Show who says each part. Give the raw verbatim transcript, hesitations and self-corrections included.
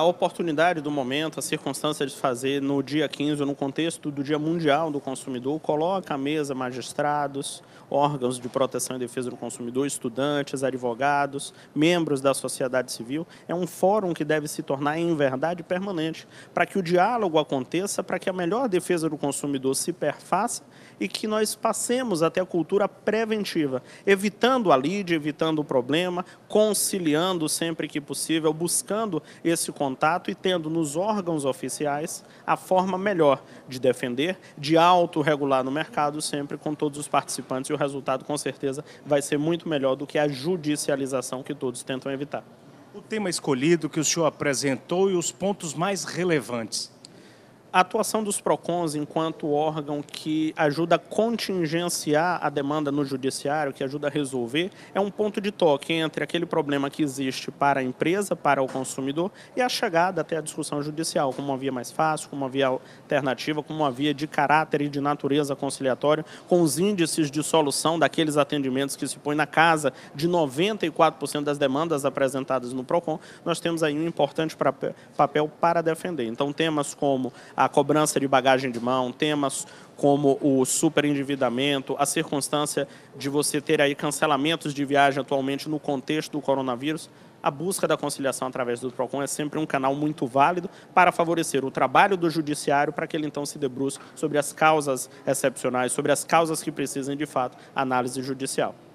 Speaker 1: oportunidade do momento, a circunstância de fazer no dia quinze, no contexto do Dia Mundial do Consumidor, coloca à mesa magistrados, órgãos de proteção e defesa do consumidor, estudantes, advogados, membros da sociedade civil. É um fórum que deve se tornar, em verdade, permanente, para que o diálogo aconteça, para que a melhor defesa do consumidor se perfaça e que nós passemos até a cultura preventiva, evitando a lide, evitando o problema, conciliando sempre que possível, buscando esse contato e tendo nos órgãos oficiais a forma melhor de defender, de autorregular no mercado, sempre com todos os participantes, e o resultado, com certeza, vai ser muito melhor do que a judicialização que todos tentam evitar.
Speaker 2: O tema escolhido que o senhor apresentou e os pontos mais relevantes.
Speaker 1: A atuação dos PROCONs enquanto órgão que ajuda a contingenciar a demanda no judiciário, que ajuda a resolver, é um ponto de toque entre aquele problema que existe para a empresa, para o consumidor, e a chegada até a discussão judicial, como uma via mais fácil, como uma via alternativa, como uma via de caráter e de natureza conciliatória, com os índices de solução daqueles atendimentos que se põem na casa de noventa e quatro por cento das demandas apresentadas no PROCON. Nós temos aí um importante papel para defender. Então, temas como a cobrança de bagagem de mão, temas como o superendividamento, a circunstância de você ter aí cancelamentos de viagem atualmente no contexto do coronavírus, a busca da conciliação através do PROCON é sempre um canal muito válido para favorecer o trabalho do judiciário, para que ele então se debruce sobre as causas excepcionais, sobre as causas que precisem de fato análise judicial.